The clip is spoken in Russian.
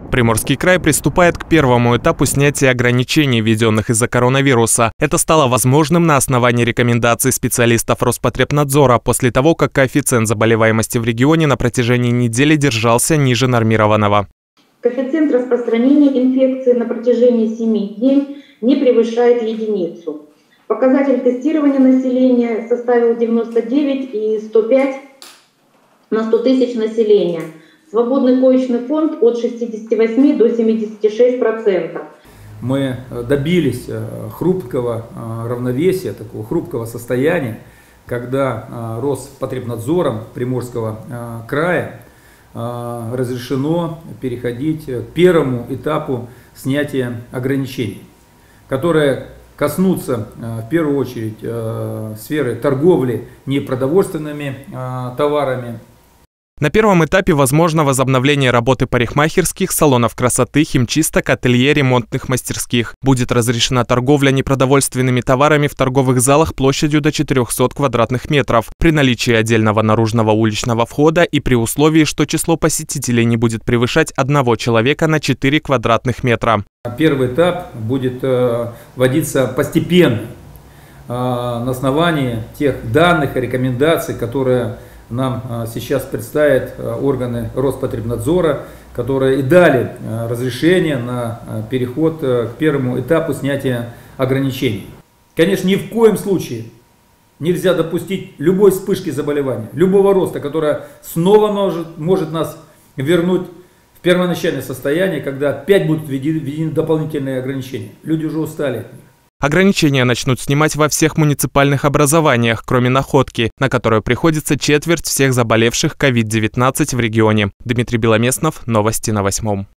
Приморский край приступает к первому этапу снятия ограничений, введенных из-за коронавируса. Это стало возможным на основании рекомендаций специалистов Роспотребнадзора после того, как коэффициент заболеваемости в регионе на протяжении недели держался ниже нормированного. Коэффициент распространения инфекции на протяжении 7 дней не превышает единицу. Показатель тестирования населения составил 99,105 на 100 тысяч населения. Свободный коечный фонд от 68 до 76%. Мы добились хрупкого равновесия, такого хрупкого состояния, когда Роспотребнадзором Приморского края разрешено переходить к первому этапу снятия ограничений, которые коснутся в первую очередь сферы торговли непродовольственными товарами. На первом этапе возможно возобновление работы парикмахерских, салонов красоты, химчисток, ателье, ремонтных мастерских. Будет разрешена торговля непродовольственными товарами в торговых залах площадью до 400 квадратных метров, при наличии отдельного наружного уличного входа и при условии, что число посетителей не будет превышать 1 человека на 4 квадратных метра. Первый этап будет вводиться постепенно на основании тех данных и рекомендаций, которые нам сейчас представят органы Роспотребнадзора, которые и дали разрешение на переход к первому этапу снятия ограничений. Конечно, ни в коем случае нельзя допустить любой вспышки заболевания, любого роста, которая снова может нас вернуть в первоначальное состояние, когда опять будут введены дополнительные ограничения. Люди уже устали от них. Ограничения начнут снимать во всех муниципальных образованиях, кроме Находки, на которую приходится четверть всех заболевших COVID-19 в регионе. Дмитрий Беломеснов, новости на 8.